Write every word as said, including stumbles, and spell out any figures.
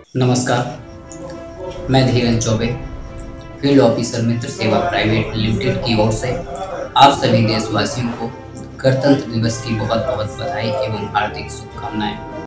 नमस्कार, मैं Dheeraj Choubey, field officer Mitra Seva private limited की ओर से आप सभी देशवासियों को गणतंत्र दिवस की बहुत बहुत बधाई एवं हार्दिक शुभकामनाएं।